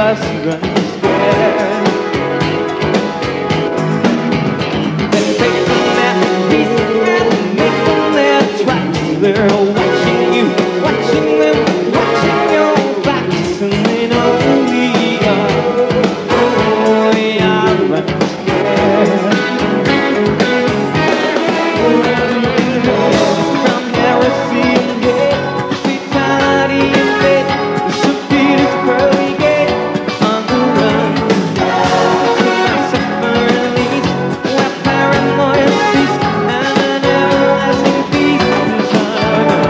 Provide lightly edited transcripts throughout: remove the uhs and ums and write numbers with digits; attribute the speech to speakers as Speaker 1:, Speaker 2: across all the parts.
Speaker 1: us running scared. Let's take them out, piece them out, make them their tracks. They're watching you, watching them, watching your backs, and they know we are. Oh, we are running scared. From heresy and hate, fatality and fate, St. Peter's pearly gate, on the run. To myself and release, where paranoia cease, and an everlasting peace inside.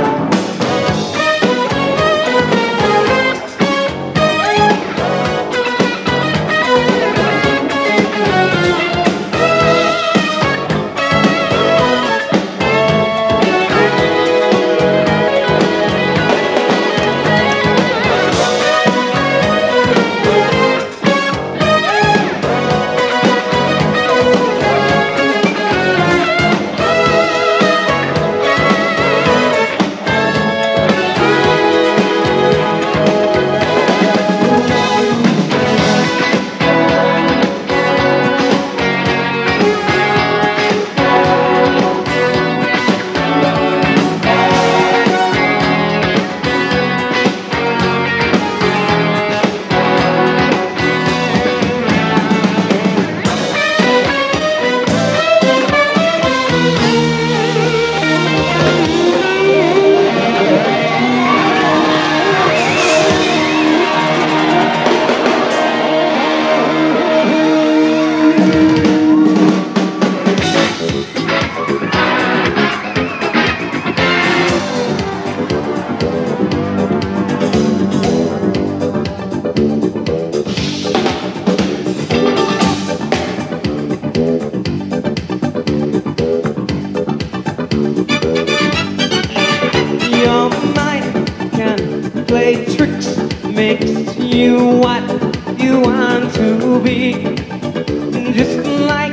Speaker 1: Your mind can play tricks, makes you what you want to be, just like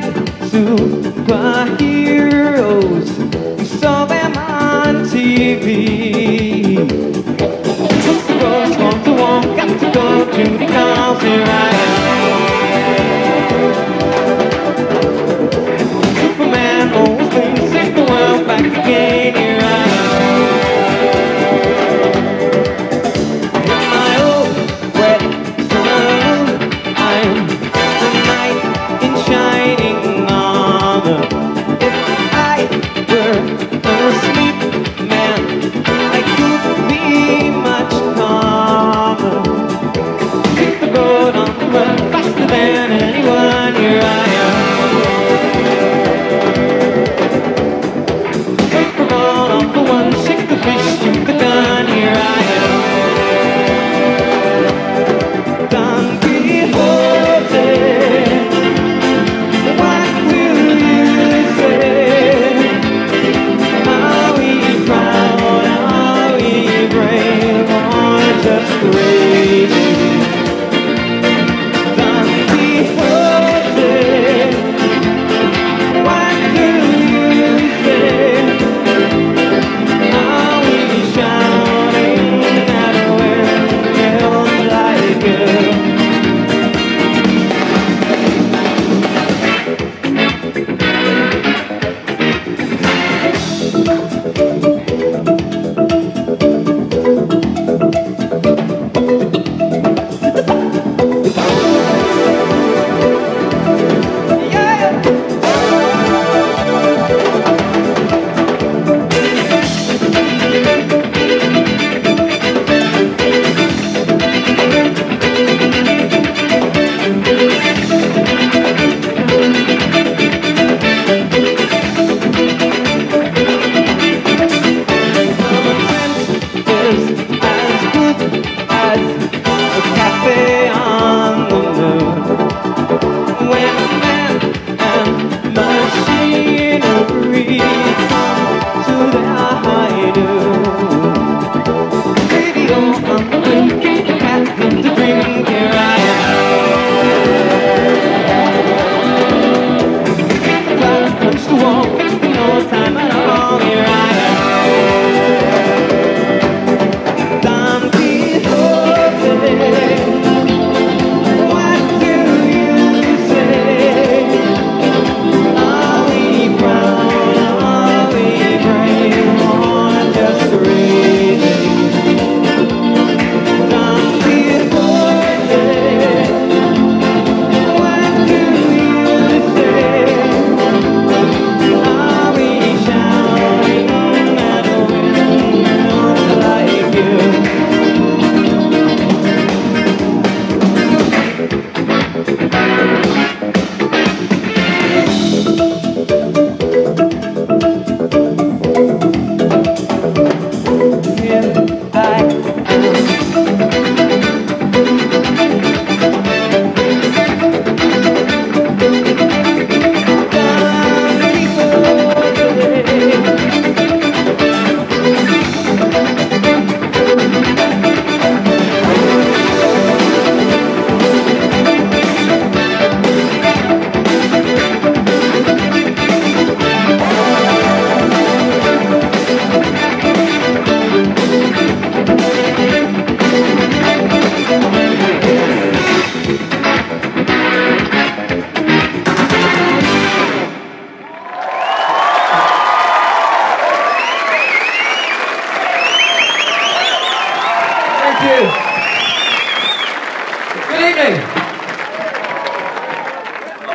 Speaker 1: superheroes. We saw them on TV. Just to go, want to walk, got to go to the cause, here I am. Superman, old things, take the world back again, here I am. Just crazy. Don Quixote.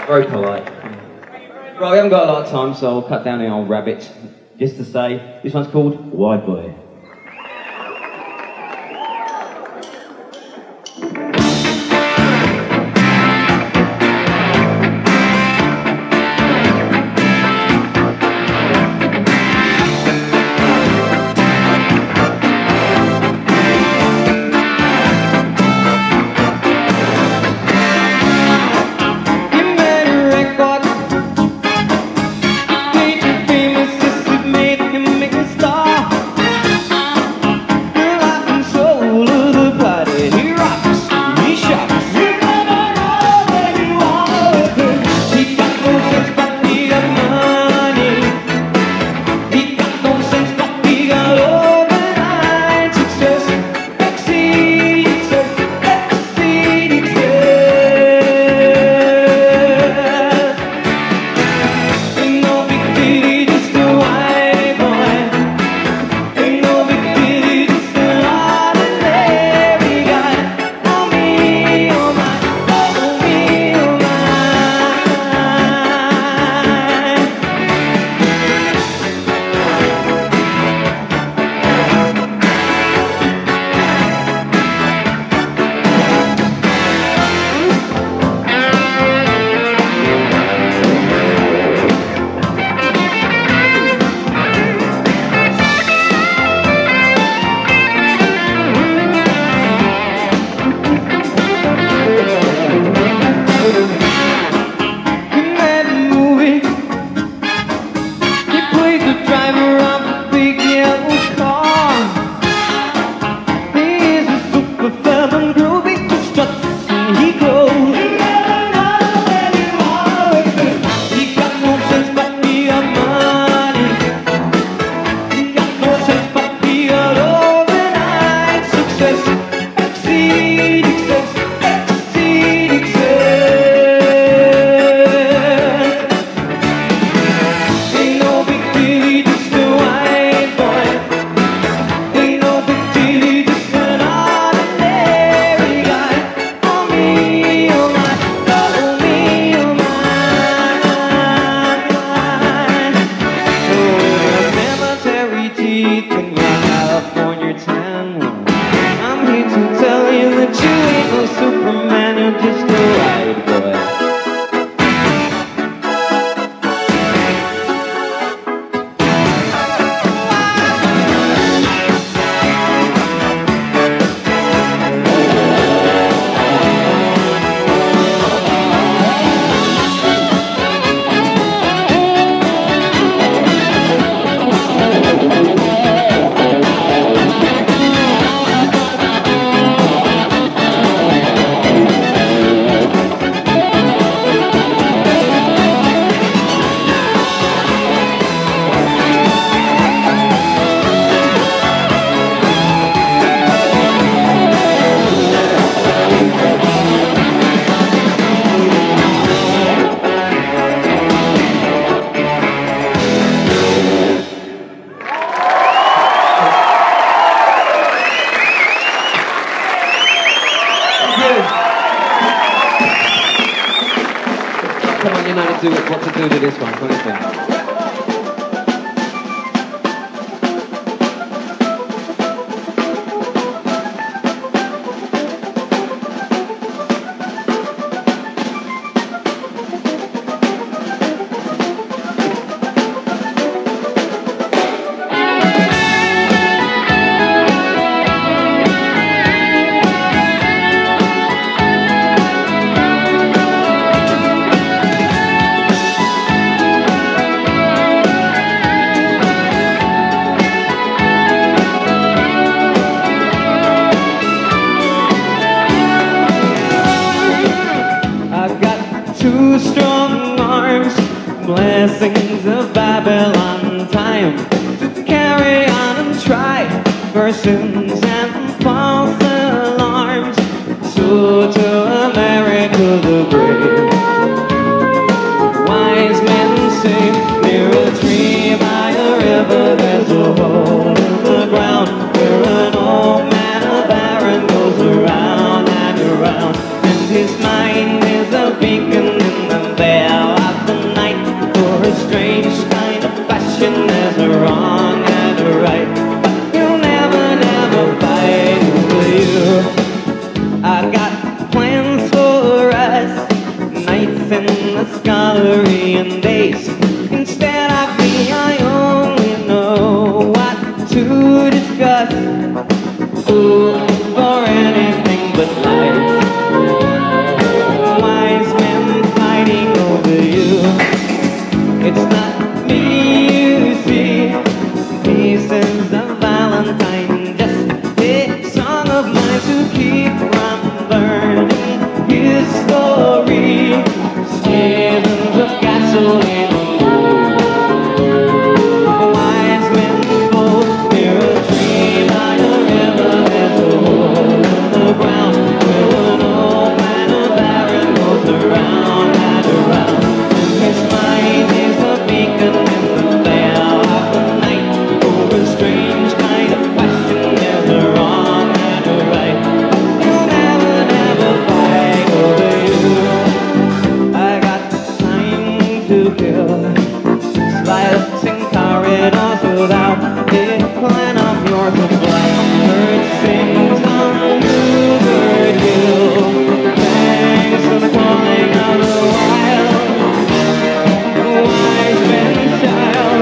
Speaker 1: Very polite. Right, we haven't got a lot of time, so I'll cut down the old rabbit. Just to say, this one's called Wide Boy. What to do to this one? What do you think? Two strong arms, blessings of Babylon, time to carry on and try for sins and false alarms. So to America the brave, wise men say, near a tree by a river there's a hole in the ground where an old man of Aaron goes around and around, and his mind is a beacon in the bed. dance in the scullery and days. Instead of me, I only know what to discuss. Ooh, for anything but life. Wise men fighting over you. It's not me you see. Peace is a valentine, just a song of mine to keep from burning his story. Seasons of gasoline. Wise men both near a tree by a river. There's a hole in the ground where an old man of Aaron goes around and around. And his mind is a beacon in the veil of the night. For a strange kind of question, there's a wrong and a right. You'll never, never fight over you. I got time to kill. Slicing corridors without a plan of yours. A blackbird sings on Bluebird Hill. Thanks for the calling of the wild, the wise man's child.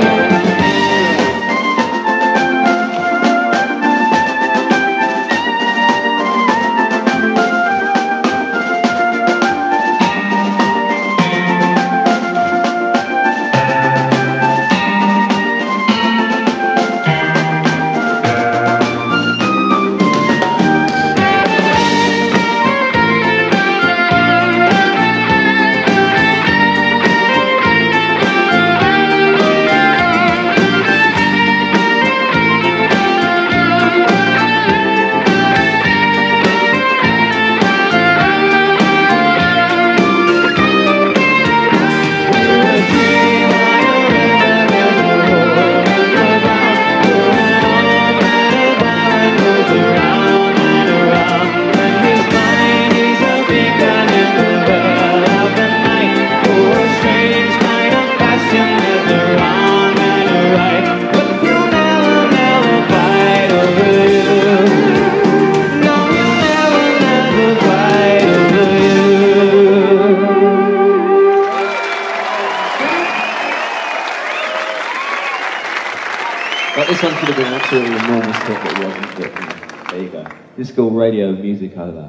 Speaker 2: But this one should have been absolutely enormous hit, but it wasn't. But, there you go. This is called Radio Musicola.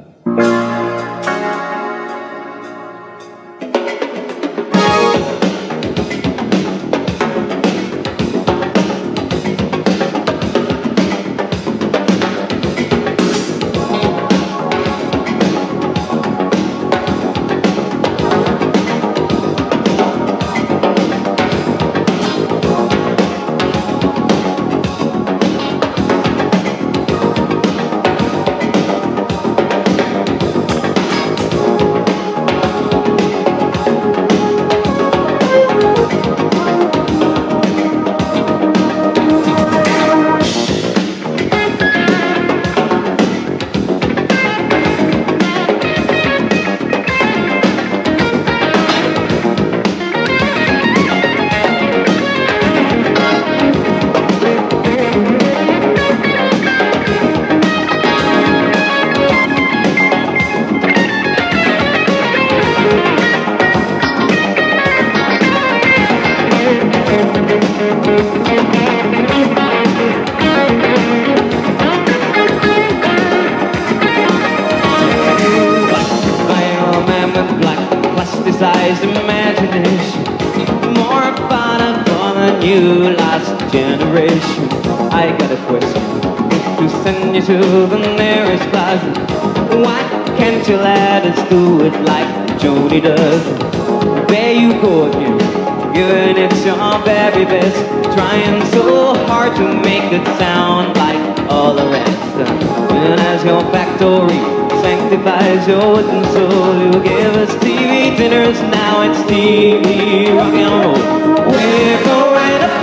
Speaker 1: Plasticized imagination, more fun for the new last generation. I got a question to send you to the nearest plaza. Why can't you let us do it like Joni does? There you go again, giving it your very best, trying so hard to make it sound like all the rest. And as your factory sanctifies your wooden soul, you give us TV dinners, now it's TV rock and roll. We're growing up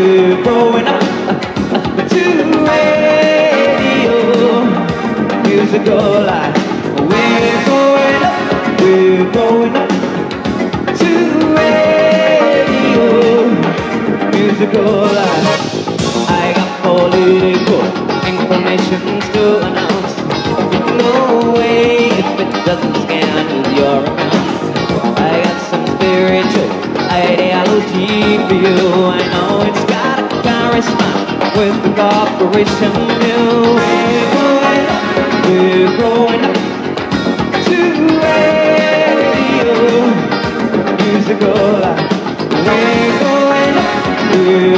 Speaker 1: to radio Musicola. We're growing up to radio Musicola. I got political informations to announce. No way if it doesn't scan with your accounts. I got spiritual ideology for you. I know it's got a charisma with the corporation view. We're growing up to radio Musicola. We're growing up to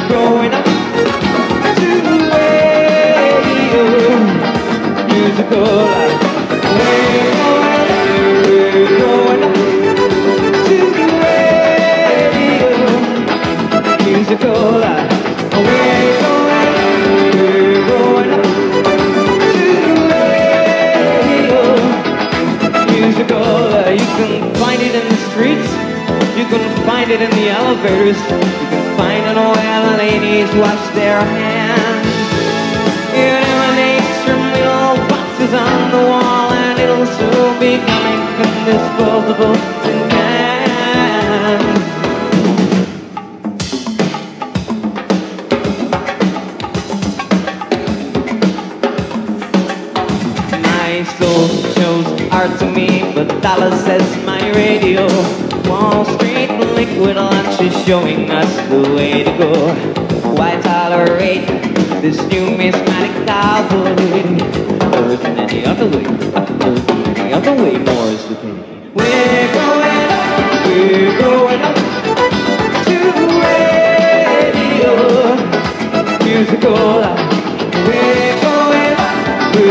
Speaker 1: radio Musicola. We're growing up to radio Musicola. We're growing up to radio Musicola. You can find it in the streets. You can find it in the elevators. You can find it where the ladies wash their hands. It emanates from little boxes on the wall, and it'll soon be coming in disposable tin cans. My soul shows art to me, but dollar says my radio. Wall Street liquid lunch is showing us the way to go. Why tolerate this numismatic cavalry? Earth and any other way, any other way, more is the pay. We're growing up to radio Musicola. We're growing up to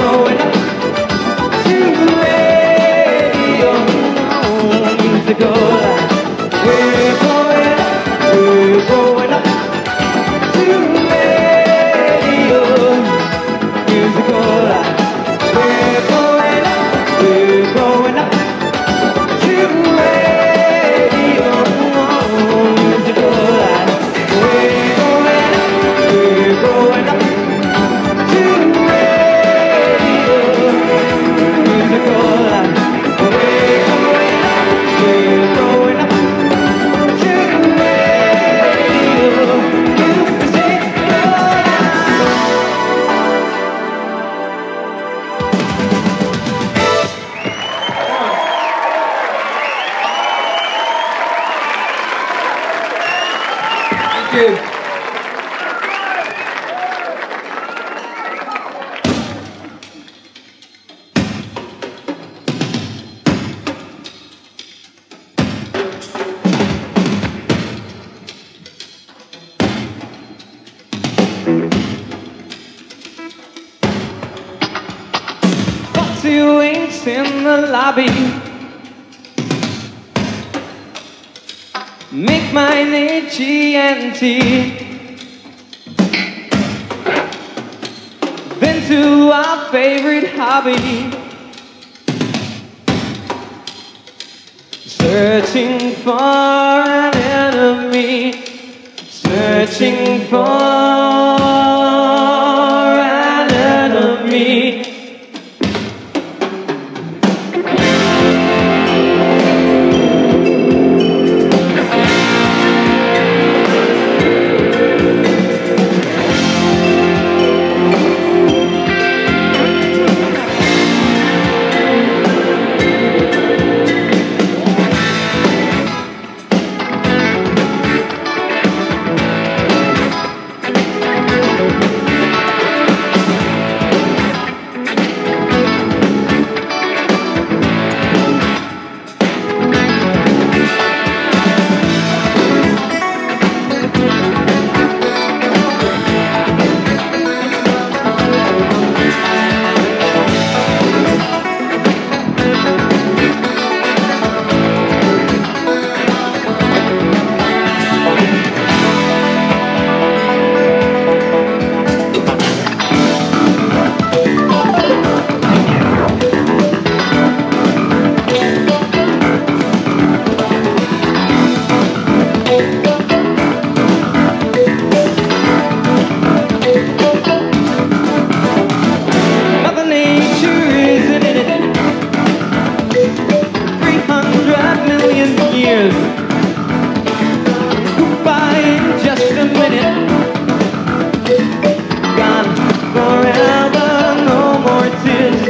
Speaker 1: radio Musicola. We're growing up to radio Musicola. We're growing up to radio Musicola. We're growing up to radio Musicola. We're growing up to radio
Speaker 2: Thank you.
Speaker 1: Foxy winks in the lobby. Make mine AT&T. Then to our favorite hobby, searching for an enemy, searching for an enemy.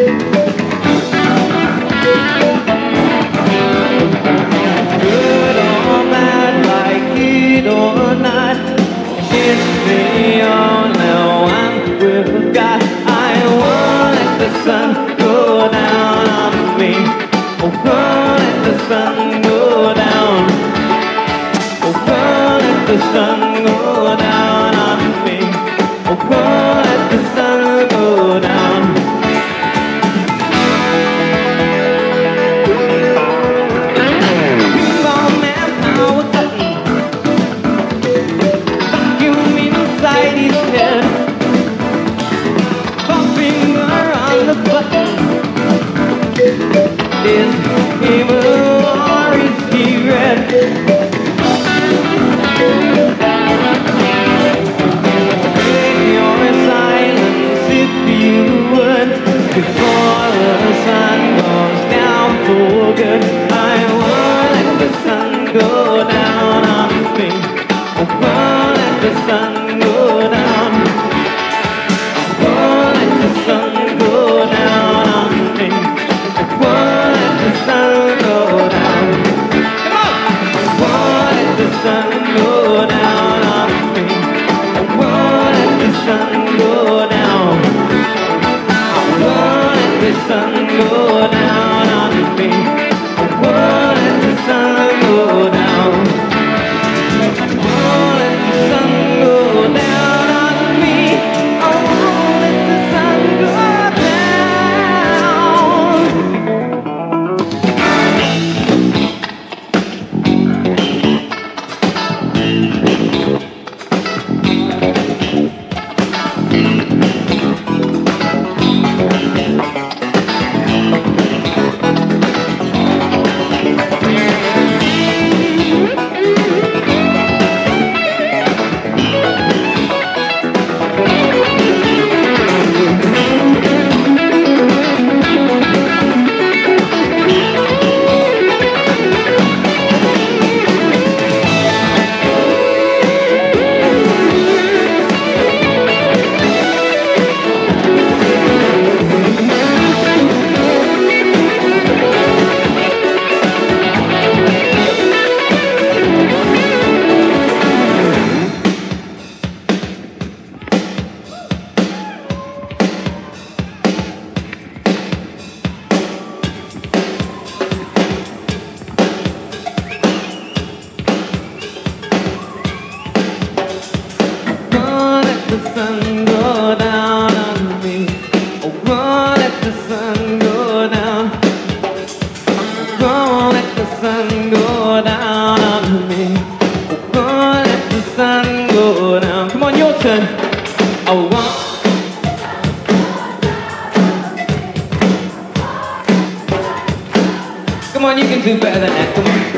Speaker 1: Good sun go down. Oh, won't let the sun go down on me. Oh, won't let the sun go down. Pinball man, power button, vacuum inside his head. Finger on the button. Is he blue or is he red? Break your silence if you would, before the sun goes down for good. I won't let the sun go down on me. I won't let the sun go down. I won't let the sun go down on me. I won't let the sun go down. Come on! I won't let the sun go down on me. I won't let the sun go down. I won't let the sun go down on me. I won't let the sun go down. I won't let the sun go down on me. I won't let the sun go down. Come on, you can do better than that. Come on.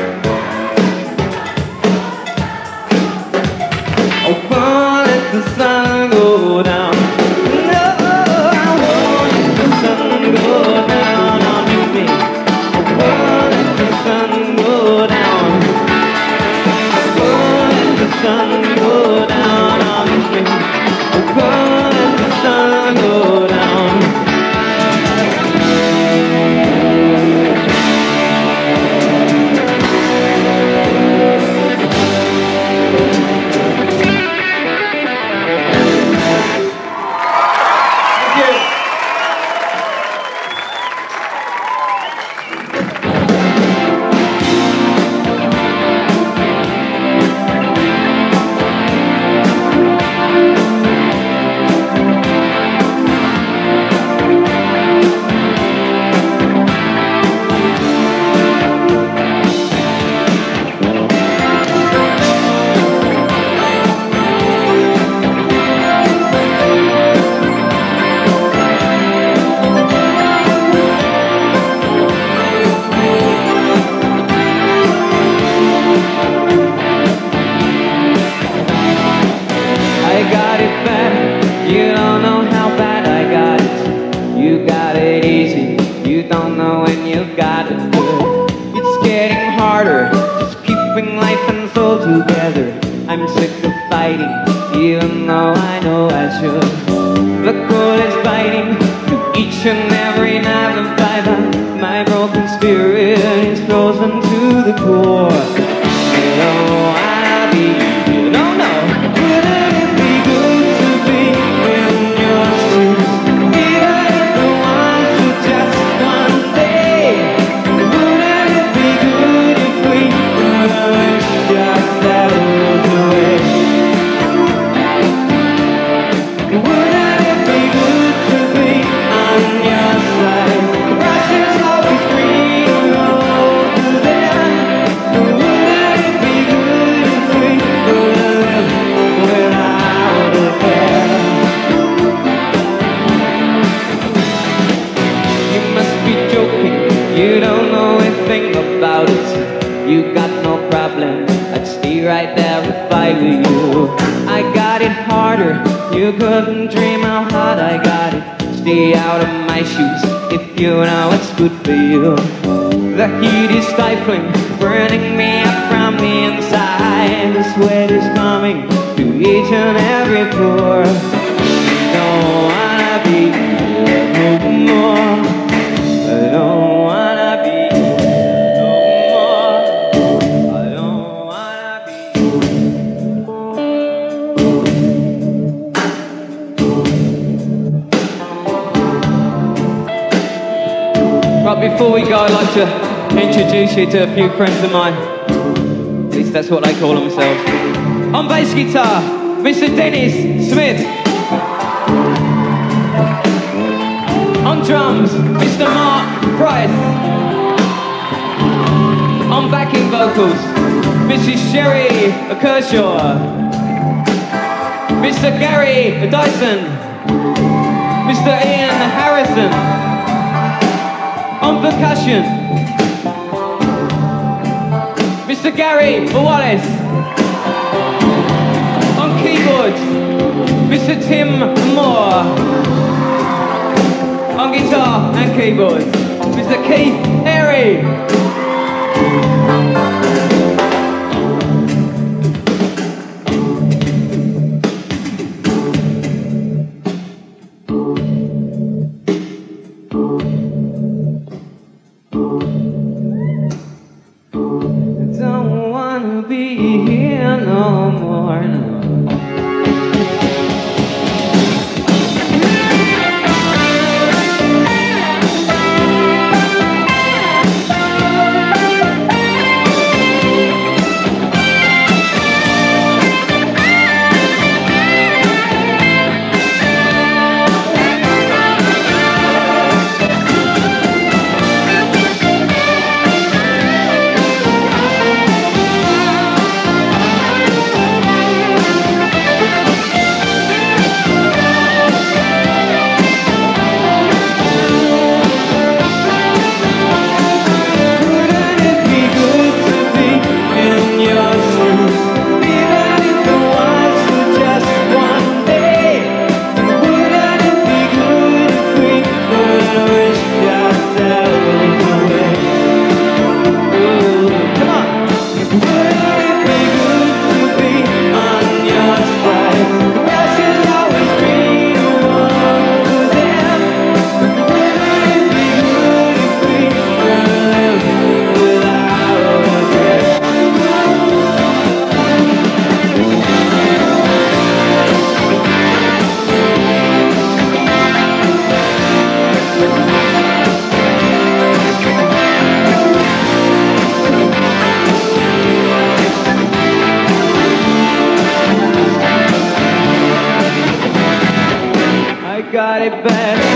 Speaker 1: I won't let the sun go down. No, I won't let the sun go down on me. I won't let the sun go down. I won't let the sun go down on me. I won't let the sun go down. Good. you got no problem, I'd stay right there if I were you. I got it harder, you couldn't dream how hard I got it. Stay out of my shoes if you know what's good for you. The heat is stifling, burning me up from the inside. The sweat is coming to each and every pore. Don't wanna be here no more. I don't wanna be here no more. I don't wanna be here. But before we go, I'd like to introduce you to a few friends of mine. At least that's what they call themselves. On bass guitar, Mr. Dennis Smith. On drums, Mr. Mark Price. On backing vocals, Mrs. Sherry Kershaw. Mr. Gary Dyson. Mr. Ian Harrison. On percussion, Mr. Gary Wallace. On keyboards, Mr. Tim Moore. On guitar and keyboards, Mr. Keith Airy. Don't wanna be here no more, no. Got it bad.